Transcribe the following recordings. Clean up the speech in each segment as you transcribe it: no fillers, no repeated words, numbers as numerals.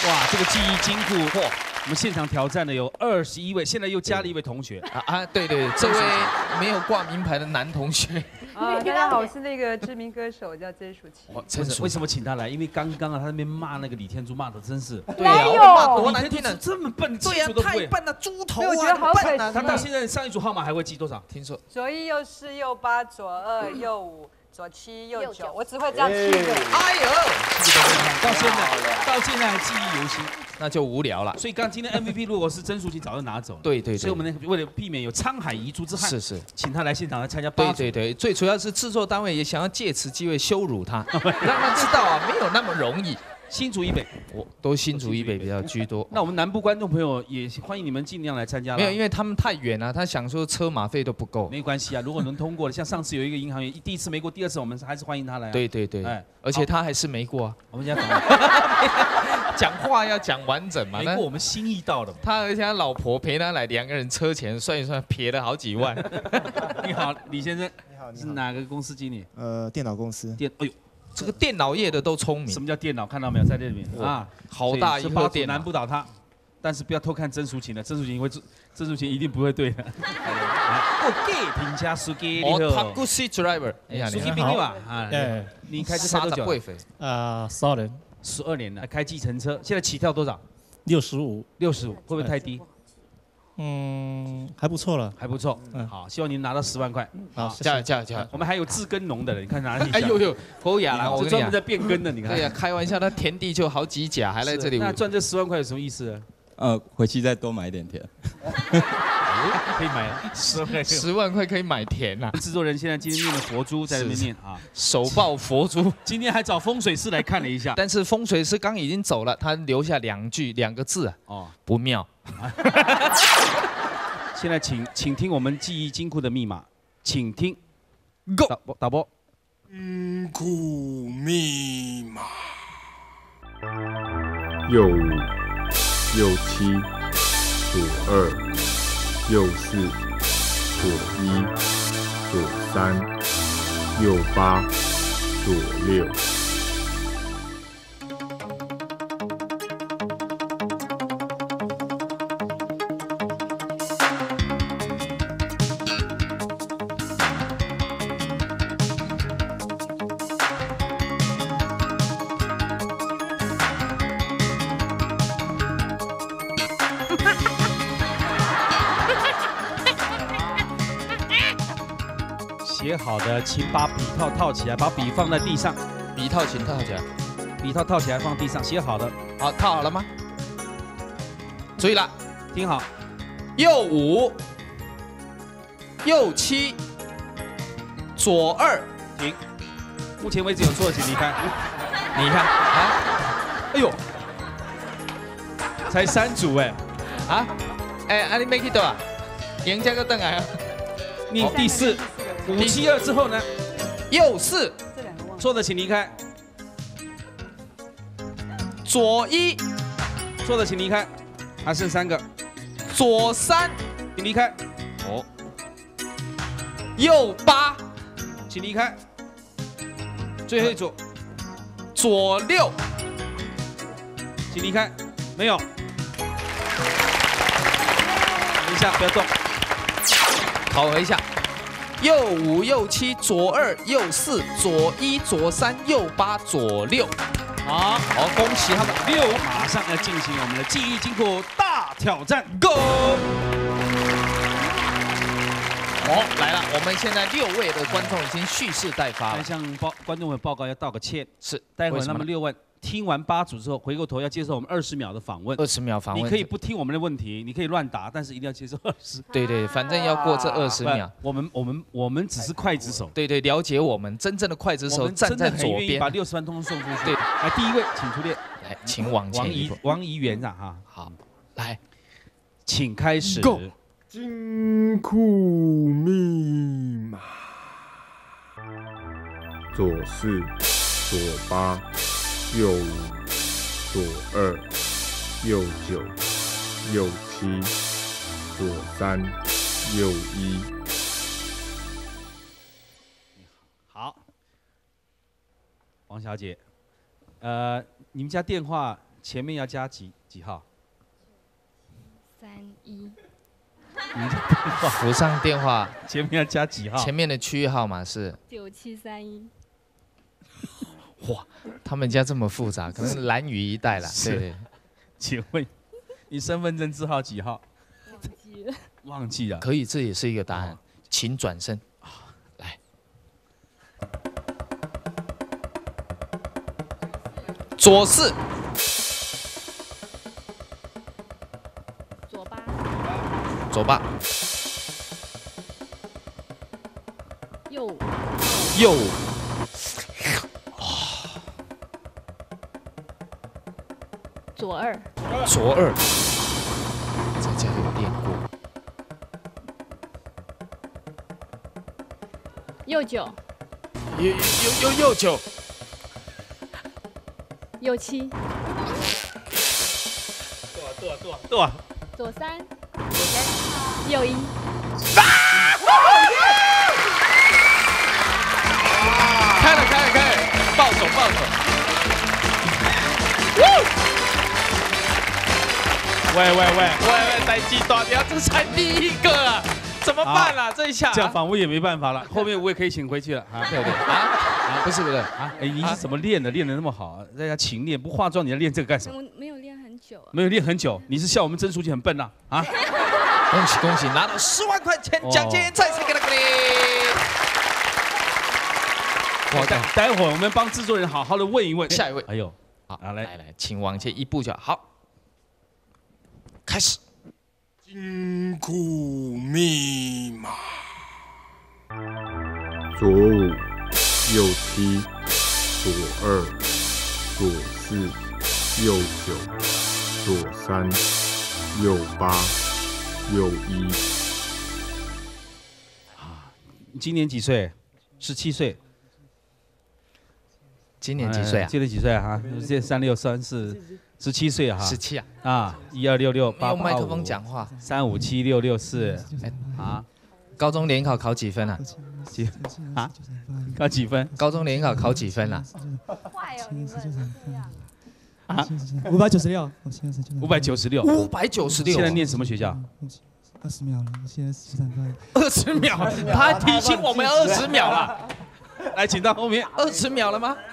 哇，这个记忆金库，嚯！我们现场挑战的有21位，现在又加了一位同学对，这位没有挂名牌的男同学。 大家好，我是那个知名歌手叫曾淑琪。 为什么请他来？因为刚刚他那边骂那个李天珠骂的真是， 对啊，骂多难听的，这么笨， 对呀，太笨了，猪头啊！ 我觉得好可惜。 他到现在上一组号码还会记多少？ 听说左1右4右8左2右5。左7右9，我只会这样7个。 哎呦， 到现在还记忆犹新， 那就无聊了。 所以今天 MVP 如果是曾淑琪早就拿走了。对，所以我们为了避免有沧海遗珠之憾，是，请他来现场来参加8组。 对，最主要是制作单位也想要借此机会羞辱他，让他知道啊，没有那么容易。 新竹以北， 都新竹以北比较居多。 那我们南部观众朋友也欢迎你们尽量来参加。 没有，因为他们太远了，他想说车马费都不够。 没关系啊，如果能通过的，像上次有一个银行员第1次没过，第2次我们还是欢迎他来。 对，而且他还是没过啊。 我们现在讲话要讲完整嘛。 没过我们心意到了。 他而且他老婆陪他来，2个人车钱算一算，撇了好几万。 你好，李先生。你好，是哪个公司经理？ 电脑公司。 哎呦。 这个电脑业的都聪明。 什么叫电脑？看到没有，在这里面啊， 好大一个电脑。 难不倒他，但是不要偷看曾淑琴的，曾淑琴一定不会对的。评价司机，你好。 Taxi driver， 司机朋友啊，你开车开多久 12 年了，开计程车，现在起跳多少 ？65， 会不会太低？ 还不错了， 还不错。好，希望您拿到10万块。 好，加油！ 我们还有自耕农的人，你看哪里？ 哎呦，侯雅兰，我专门在变更的，你看。 对呀，开玩笑，他田地就好几甲，还来这里。 那赚这10万块有什么意思？ 回去再多买一点田。 可以买 10万块可以买田呐！ 制作人现在今天念的佛珠在这边念啊， 手抱佛珠。 今天还找风水师来看了一下， 但是风水师刚已经走了，他留下2个字啊，不妙。 现在请听我们记忆金库的密码，请听 ，Go 导播。 金库密码右5右7左2右4左1左3右8左6。 写好的，请把笔套套起来，把笔放在地上。 笔套请套起来， 笔套套起来放地上。写好的， 好，套好了吗？注意了， 听好。 右5，右7，左2， 停。目前为止有错的请离开。 你看啊， 哎呦，才3组哎， 你没去到啊？赢家就登来啊。 你第4。5、7、2之后呢？ 右4， 错的请离开。 左1， 错的请离开。还剩3个。 左3， 请离开。 右8， 请离开。最后一组。 左6， 请离开。没有。等一下，不要动。 考核一下。右5右7左2右4左1左3右8左6。好，恭喜他们 6，马上要进行我们的记忆金库大挑战 ，Go！ 来了，我们现在6位的观众已经蓄势待发了。 向观众们报告要道个歉， 是， 待会儿他们6位听完8组之后，回过头要接受我们20秒的访问。 20秒访问， 你可以不听我们的问题，你可以乱答，但是一定要接受20。 对，反正要过这20秒。 我们只是刽子手。 对，了解我们真正的刽子手站在左边， 把60万通通送出去。 对， 来第1位，请出列。 来，请往前一步。 王怡园长哈。 好，来， 请开始。 Go。金库密码： 左4左8右5左2右9右7左3右1。 好，王小姐，你们家电话前面要加几号 31。 附上电话， 前面要加几号？ 前面的区域号码是 9731。 哇，他们家这么复杂，可能兰屿一带啦。对对。 请问你身份证字号几号？ 忘记了。 忘记了。 可以，这也是一个答案。请转身。来。左4。 左8。 左8。 右5。 右5。 左2。 左2。在家里有练过。 右9。 右9。 右7。 多。 左3。右1。 开了，暴走。喂，代志大条，这才第一个啊，怎么办啦？这一下这样访问也没办法了，后面我也可以请回去了啊。 对啊，不是啊， 哎，你是怎么练的？练得那么好，大家勤练，不化妆你要练这个干什么？ 我没有练很久。 没有练很久，你是笑我们曾书记很笨呐啊？ 恭喜，拿到10万块钱奖金，再次给他鼓励。 哇，待会儿我们帮制作人好好的问一问。 下一位， 哎呦， 好，来，请往前一步就好。好，开始。 金库密码。左5，右7，左2，左4，右9，左3，右8，右1。 你今年几岁？17岁。 今年几岁啊？ 今年几岁啊？这36、34、17岁啊 ？17啊？ 啊，12668855。 用麦克风讲话。 357664。啊， 高中联考考几分啊？ 考几分？ 高中联考考几分啊？ 坏哦，你们这样。 啊 596。 596。现在念什么学校 ？20秒了，现在13分。 20秒，他还提醒我们要20秒了。 来，请到后面。 20秒了吗？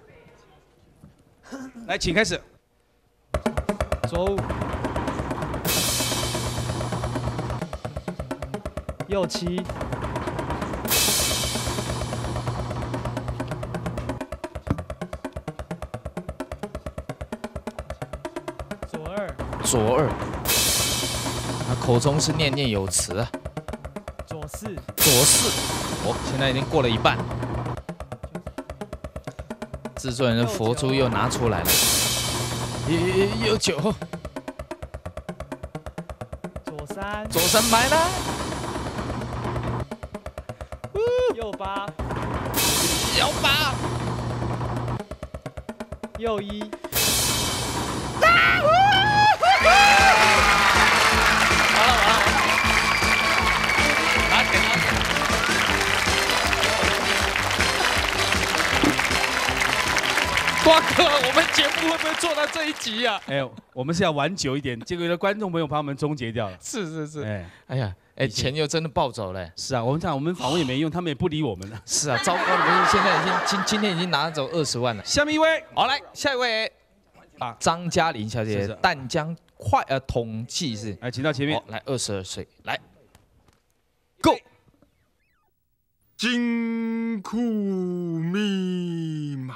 来，请开始。 左5，右7， 左2。他口中是念念有词啊。 左4。 哦，现在已经过了一半。制作人的佛珠又拿出来了。右9。左3买了。 右8。右1。 瓜哥，我们节目会不会做到这一集啊？ 哎，我们是要玩久一点，结果有的观众朋友把我们终结掉了。 是。哎呀，钱又真的暴走了。 是啊，我们讲我们访问也没用，他们也不理我们了。 是啊，糟糕的不是，现在今天已经拿走20万了。 下面一位， 好，来下一位。张嘉玲小姐，淡江统计是。 来，请到前面。 来，22岁，来 ，Go。 金库密码。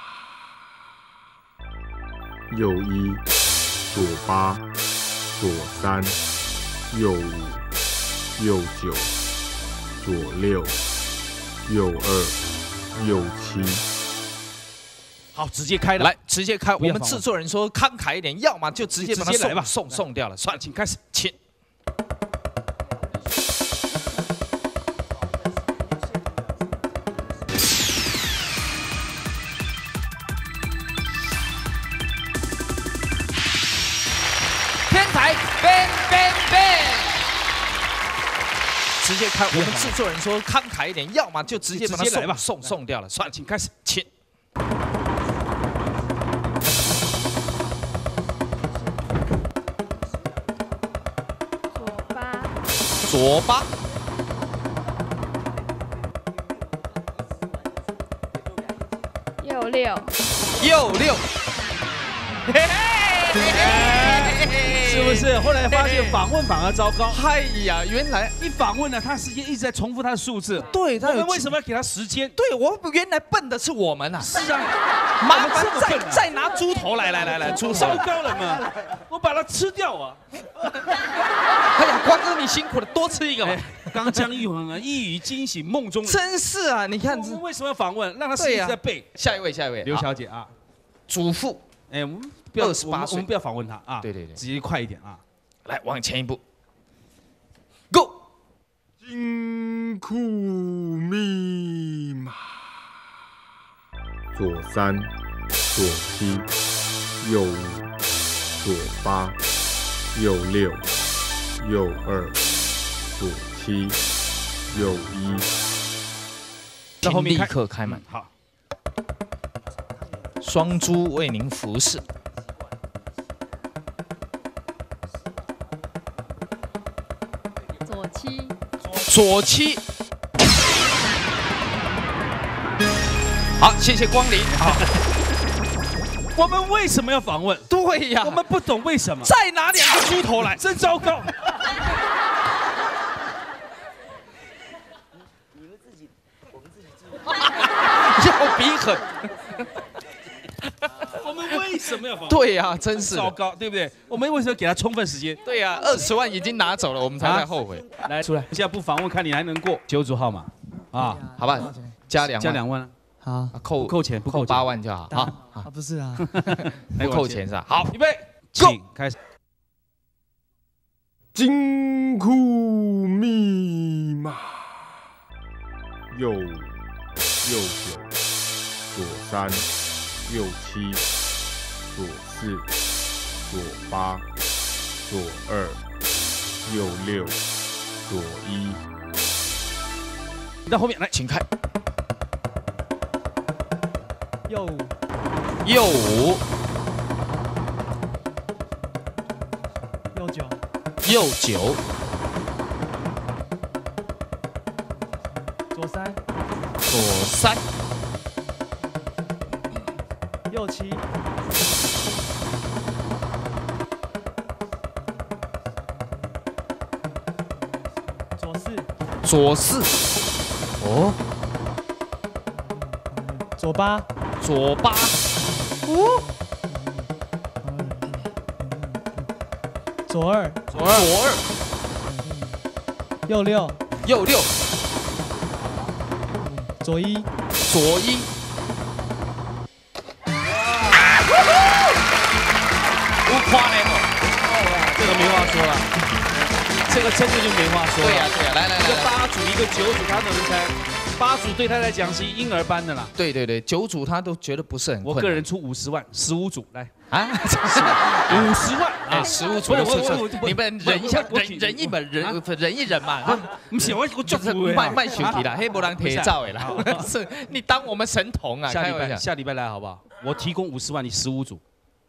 右1，左8，左3，右5，右9，左6，右2，右7。 好，直接开了。 来，直接开。我们制作人说慷慨一点，要么就直接把它送掉了。算了，请开始，请。天台 ，ban。直接开。我们制作人说慷慨一点，要么就直接把它送掉了。算了，请开始，请。 左8， 右6， 右6，嘿嘿。 是不是？后来发现访问反而糟糕。 哎呀，原来一访问呢，他时间一直在重复他的数字。 对，他我们为什么要给他时间？ 对我原来笨的是我们啊！ 是啊， 麻烦我们这么笨啊再拿猪头来，猪头糟糕了嘛！我把它吃掉啊！ 哎呀，瓜哥你辛苦了，多吃一个嘛。 刚江玉恒啊，一语惊醒梦中人。 真是啊，你看我们为什么要访问？让他时间在背。 下一位， 刘小姐啊， 祖父， 哎，我们不要 28岁我们不要访问他啊。 对， 直接快一点啊！ 来往前一步 ，Go。 金库密码：左3，左7，右5，左8，右6，右2，左7，右1。 在后面立刻开门， 好， 双猪为您服侍。 左7， 左7，好，谢谢光临。好， 我们为什么要访问？ 对呀， 我们不懂为什么。 再拿2个猪头来， 真糟糕。 要比狠。 我们为什么要访问？ 对呀，真是糟糕，对不对？我们为什么给他充分时间？ 对呀，20万已经拿走了，我们才在后悔。 来，出来，现在不访问，看你还能过9组号码啊？ 好吧，加2万， 加2万， 好， 不扣钱，不扣 8万就好。好， 啊不是啊， 不扣钱是吧？好， 预备，请开始。 金库密码：右5，右9，左3，右7，左4，左8，左2，右6，左1。 你到后面来， 请开。 右5， 右5， 右9， 右9， 左3， 左3， 右7，左4， 左4，哦， 左8， 左8， 左2， 左2， 右6， 右6， 左1， 左1。不夸嘞这个没话说了，这个真的就没话说了。 对呀对呀，来， 一个8组，一个9组，他都能猜。8组对他来讲是婴儿班的啦。 对，9组他都觉得不是很困难。 我个人出50万，15组来啊 ，50万哎，15组你们忍一下，忍一忍嘛。 不是我做慢生气啦，黑无人提走的啦。是你当我们神童啊？ 下礼拜来好不好？我提供50万，你15组。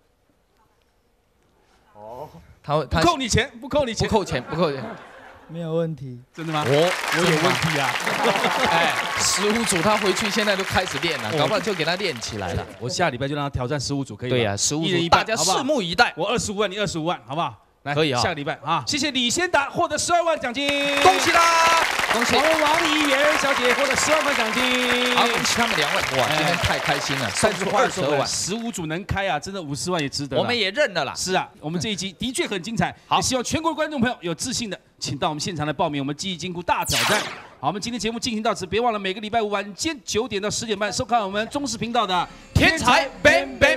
他不扣你钱，不扣钱。 没有问题。 真的吗？ 我有问题啊！ 哎，15组他回去现在都开始练了，搞不好就给他练起来了。 我下礼拜就让他挑战15组，可以吗？ 对呀，15组， 大家拭目以待。 我25万，你25万，好不好？来， 可以啊。 下个礼拜啊，谢谢李先达获得12万奖金， 恭喜啦！恭喜王怡媛小姐获得10万块奖金， 好，恭喜他们2位！哇，今天太开心了，送出22万 ，15组能开啊，真的50万也值得。 我们也认了啦。 是啊，我们这一集的确很精彩，也希望全国观众朋友有自信的，请到我们现场来报名我们记忆金库大挑战。好，我们今天节目进行到此，别忘了每个礼拜5晚间9点到10点半收看我们中视频道的《天才 Bang Bang》。